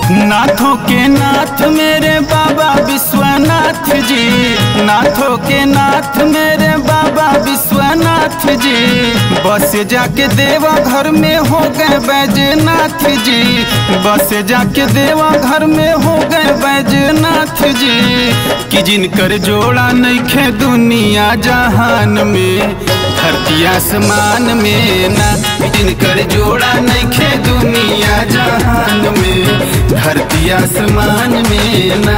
नाथों के नाथ मेरे बाबा विश्वनाथ जी, नाथों के नाथ मेरे बाबा विश्वनाथ जी, बस जाके देवा घर में हो गए बैजनाथ जी, बस जाके देवा घर में हो गए बैजनाथ जी। कि जिनकर जोड़ा नइखे दुनिया जहान में, धरती आसमान में ना, जिनकर जोड़ा नइखे दुनिया जहान में, धरती आसमान में ना।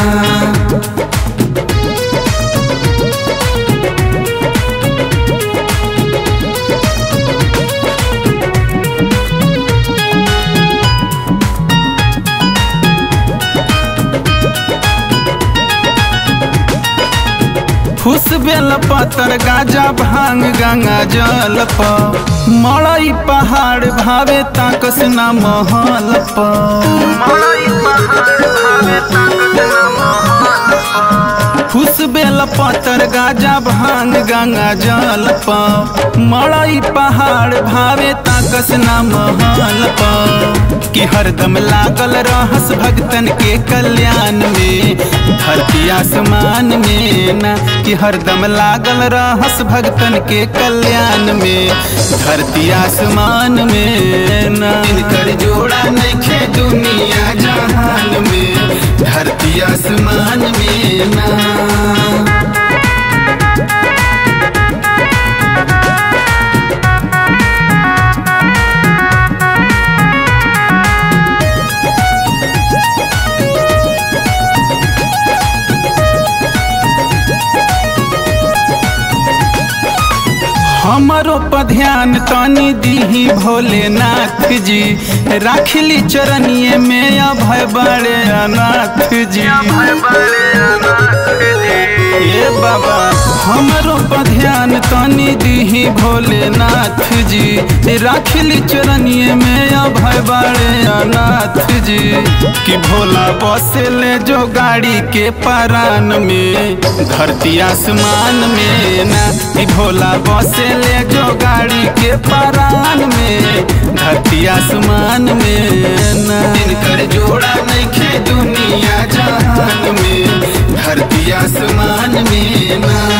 फूस बेल पतर गाजा भांग गंगा जल प, मड़ई पहाड़ भावे ताकस ना महल प, फूस बेल पतर गाजा भांग गंगा जल प, मड़ई पहाड़ भावे ताकस ना महल प। कि हरदम लागल रहस भक्तन के कल्याण में, धरती आसमान में ना, कि हरदम लागल रहस भक्तन के कल्याण में, धरती आसमान में ना। इनकर जोड़ा नइखे दुनिया जहान में, धरती आसमान में ना। हमारो पर ध्यान तनी दीही भोलेनाथ जी, राखली चरनिए में अभय बड़े अनाथ जी। ये बाबा हमारो पर ध्यान तनी दीही भोलेनाथ जी, राखली चरनिए में अभय बड़े अनाथ जी। कि भोला बसे ले जो गाड़ी के परान में, धरती आसमान में ना, कि भोला बसे ले जो गाड़ी के परान में, धरती आसमान में ना। इनकर जोड़ा नइखे दुनिया जहान में, धरती आसमान में ना।